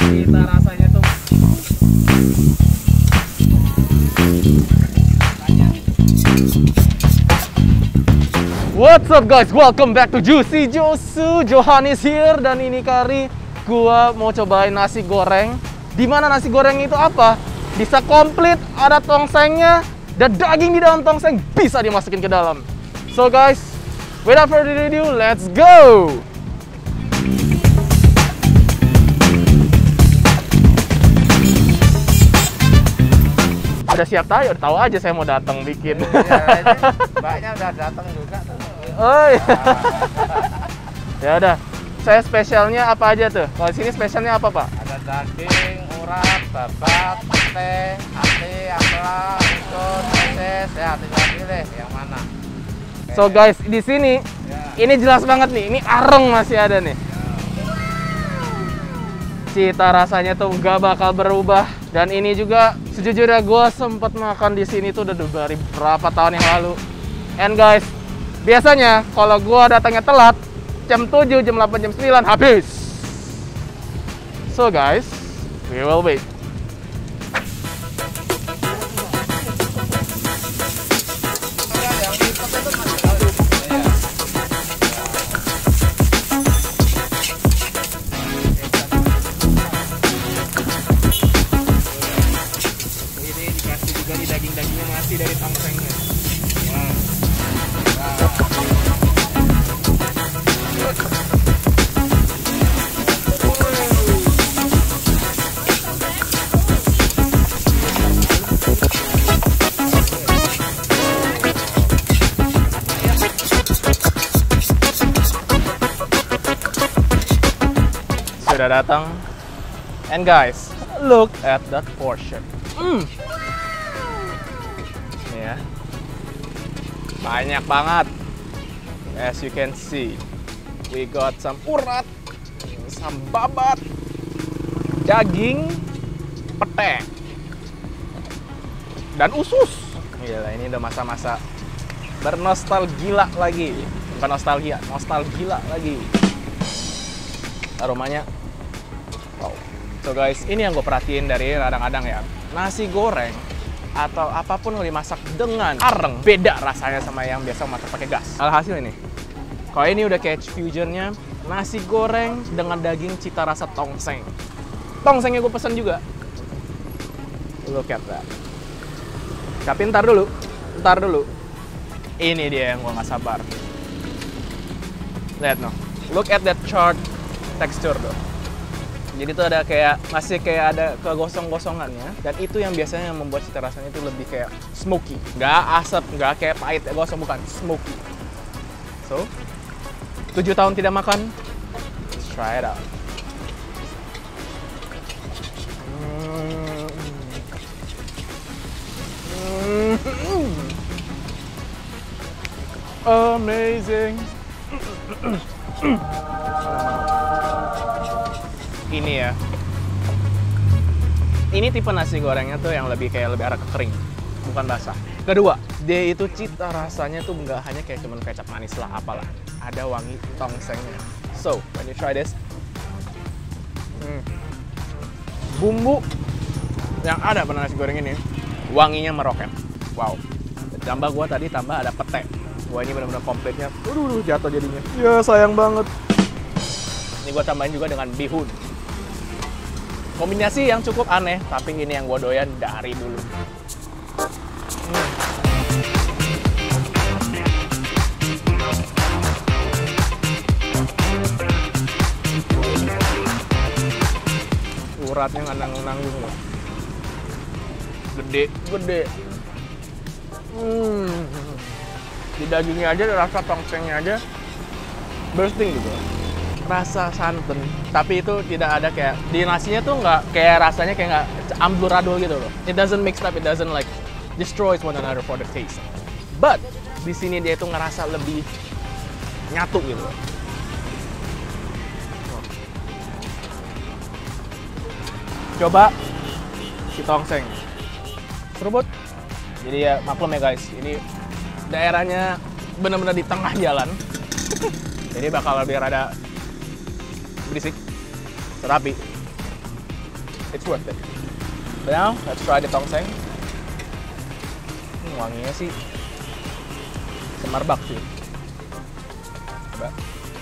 Cita rasanya tuh. What's up guys, welcome back to Juicy Josu. Johannes here, dan ini kali gua mau cobain nasi goreng. Dimana nasi goreng itu apa? Bisa komplit, ada tongsengnya, dan daging di dalam tongseng bisa dimasukin ke dalam. So guys, without further ado, let's go! Udah siap tayo, tahu aja saya mau datang bikin. Mbaknya udah datang juga tuh. Oh iya. Ya udah. Saya spesialnya apa aja tuh? Kalau sini spesialnya apa, Pak? Ada daging, urat, babat, pete, ati, ampela, usus, meses, ya tinggal pilih yang mana. So guys, di sini ini jelas banget nih, ini areng masih ada nih. Cita rasanya tuh nggak bakal berubah. Dan ini juga sejujurnya gue sempet makan di sini tuh udah dari berapa tahun yang lalu. And guys, biasanya kalau gue datangnya telat, jam 7, jam 8, jam 9 habis. So guys, we will wait. Daging-dagingnya masih dari tongsengnya. Wow. Sudah datang. And guys, look at that portion. Ya, banyak banget. As you can see, we got some urat, some babat, daging, pete, dan usus. Gila, ini udah masa-masa bernostalgia lagi. Bukan nostalgia lagi. Aromanya, wow. So guys, ini yang gue perhatiin dari kadang-kadang ya, nasi goreng atau apapun yang dimasak dengan areng beda rasanya sama yang biasa masak pakai gas. Alhasil ini, kalau ini udah kayak fusionnya nasi goreng dengan daging cita rasa tongseng. Tongsengnya gue pesen juga. Look at that. Tapi ntar dulu. Ini dia yang gue nggak sabar. Lihat no, look at that charred texture tuh. Jadi itu ada kayak, masih kayak ada kegosong-gosongannya. Dan itu yang biasanya membuat cita rasanya itu lebih kayak smoky. Nggak asap, nggak kayak pahit, gosong, bukan. Smoky. So, 7 tahun tidak makan, let's try it out. Amazing. Ini ya, ini tipe nasi gorengnya tuh yang lebih arah ke kering, bukan basah. Kedua, dia itu cita rasanya tuh nggak hanya kayak cuman kecap manis lah apalah, ada wangi tongsengnya. So when you try this, bumbu yang ada pada nasi goreng ini wanginya meroket. Wow. Tambah gua tadi tambah ada pete. Wah, ini benar-benar komplitnya. Jatuh jadinya. Ya sayang banget. Ini gua tambahin juga dengan bihun. Kombinasi yang cukup aneh, tapi ini yang gue doyan dari dulu. Uratnya nggak nanggung-nanggung loh. Gede. Di dagingnya aja, rasa tongsengnya aja bursting gitu. Rasa santan, tapi itu tidak ada kayak di nasinya tuh nggak kayak rasanya kayak nggak amburadul gitu loh. It doesn't mix up, it doesn't like destroys one another for the taste. But di sini dia itu ngerasa lebih nyatu gitu loh. Coba si tongseng, seruput. Jadi ya maklum ya guys, ini daerahnya benar-benar di tengah jalan. Jadi bakal lebih rada berisik, terapi. It's worth it. But now, let's try the tongseng. Wanginya sih semarbak sih. Coba.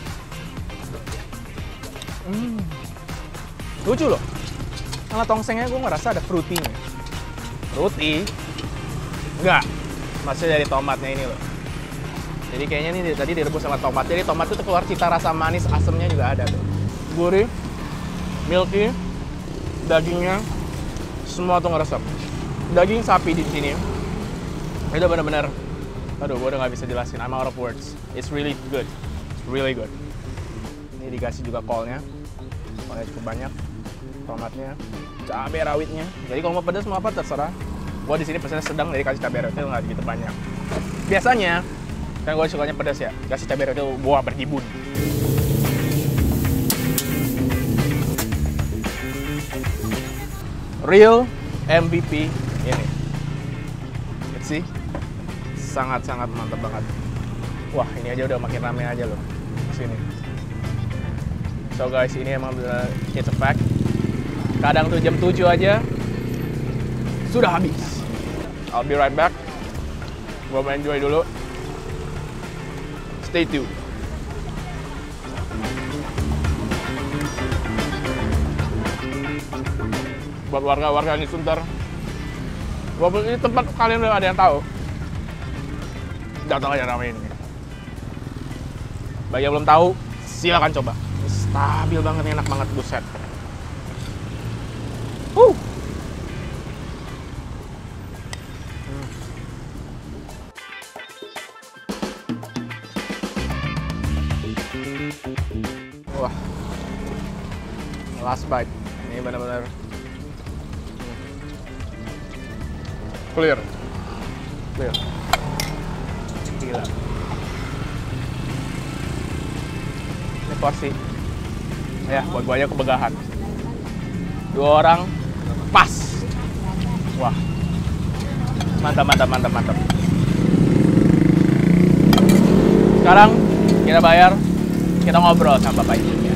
Lucu loh. Kalau tongsengnya gue ngerasa ada fruity-nya. Fruity? Enggak. Masih dari tomatnya ini loh. Jadi kayaknya ini tadi direbus sama tomat. Jadi tomat itu keluar cita rasa manis, asamnya juga ada tuh. Gurih, milky, dagingnya semua tuh ngeresep. Daging sapi di sini itu benar-benar, aduh, gue udah nggak bisa jelasin. I'm out of words. It's really good. It's really good. Ini dikasih juga kolnya cukup banyak, tomatnya, cabai rawitnya. Jadi kalau mau pedas mau apa terserah. Gue di sini pesannya sedang, jadi kasih cabai rawitnya nggak gitu banyak. Biasanya kan gue sukanya pedas ya, kasih cabai rawitnya buah berjibun. Real MVP ini. Let's see. Sangat-sangat mantap banget. Wah, ini aja udah makin rame aja loh sini. So guys, ini emang bener, it's a fact. Kadang tuh jam 7 aja sudah habis. I'll be right back. Gua mau enjoy dulu. Stay tuned. Buat warga-warga ini Sunter, walaupun ini tempat kalian udah ada yang tahu, datang aja ramai ini. Bagi yang belum tahu, silakan coba. Ini stabil banget, enak banget, buset. Wah, last bite. Ini benar-benar clear. Gila. Ini porsi. Ya, buat gue aja kebegahan. 2 orang pas. Wah. Mantap. Sekarang kita bayar, kita ngobrol sama Bapak Ibunya.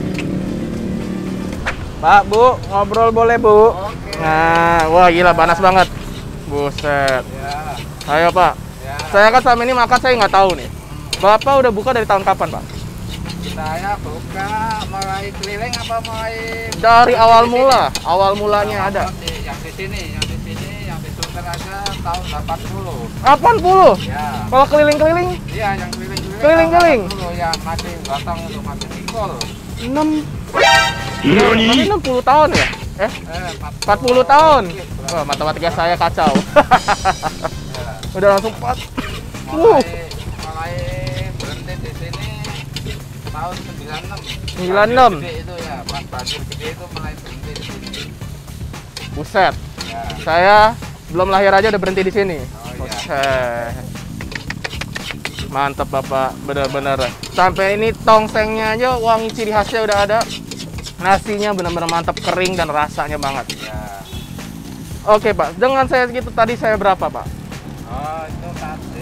Pak, Bu, ngobrol boleh, Bu? Oke. Nah, wah gila panas banget. Buset. Ya. Ayo, Pak. Ya. Saya kan selama ini makan saya nggak tahu nih. Bapak udah buka dari tahun kapan, Pak? Saya buka mulai keliling apa mulai Dari awal mulanya ada. Yang di sini, yang di Sunter aja tahun 80. 80? Ya. Kalau keliling-keliling? Iya, yang keliling-keliling. Keliling-keliling? 80 ya, masih batang itu masih nikol. 60 tahun ya? 40 tahun? Wah, matematika saya kacau. Ya. Udah langsung 4. Mulai berhenti di sini tahun 96. 96? Gede itu ya, pas banjir gede itu mulai berhenti di sini. Buset. Ya. Saya belum lahir aja udah berhenti di sini. Oh, iya. Buset. Mantap, Bapak, bener-bener. Sampai ini tongsengnya aja wangi ciri khasnya udah ada. Nasinya bener-bener mantap, kering dan rasanya banget. Ya. Oke, Pak, dengan saya segitu tadi saya berapa, Pak? Oh, itu tadi.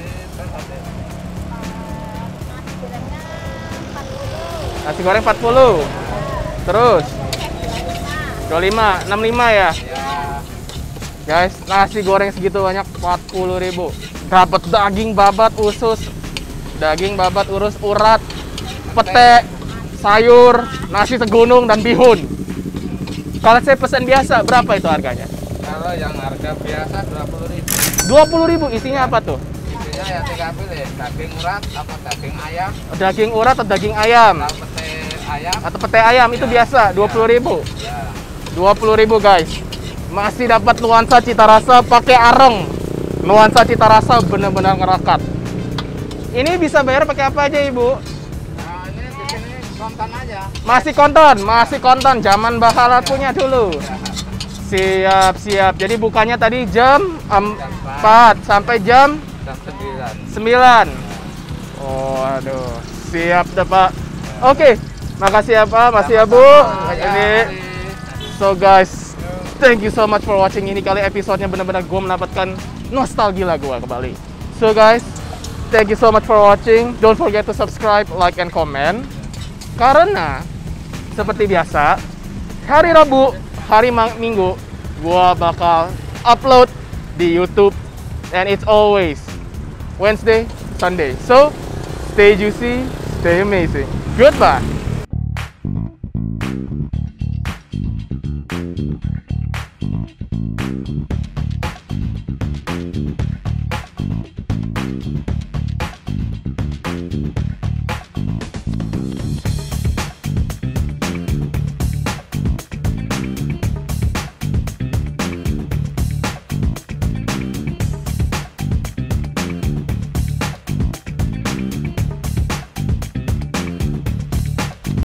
Nasi goreng 40. Terus 25, 65 ya. Ya. Guys, nasi goreng segitu banyak 40.000. Dapat daging babat usus, daging babat urus urat, pete, sayur, nasi segunung dan bihun. Kalau saya pesan biasa berapa itu harganya? Kalau yang harga biasa 20.000. 20.000, isinya apa tuh? Isinya ya 3 pilih, daging urat apa daging ayam, Daging urat atau daging ayam? atau pete ayam. Atau pete ayam itu biasa 20.000. Ya. 20.000 guys. Masih dapat nuansa cita rasa pakai areng. Nuansa cita rasa benar-benar ngerakat. Ini bisa bayar pakai apa aja, Ibu? Nah, ini di sini kontan aja. Masih kontan zaman Bahala punya dulu. Ya. Siap. Jadi bukanya tadi jam 4 sampai jam Jam 9. 9. Oh, aduh. Siap dah, Pak. Oke. Makasih ya, Pak. Masih ya, Bu. Ini. So guys, thank you so much for watching. Ini kali episodenya benar-benar gue mendapatkan nostalgia gue kembali. So guys, thank you so much for watching. Don't forget to subscribe, like, and comment. Karena seperti biasa, hari Rabu hari Minggu gua bakal upload di YouTube, and it's always Wednesday, Sunday. So stay juicy, stay amazing. Goodbye.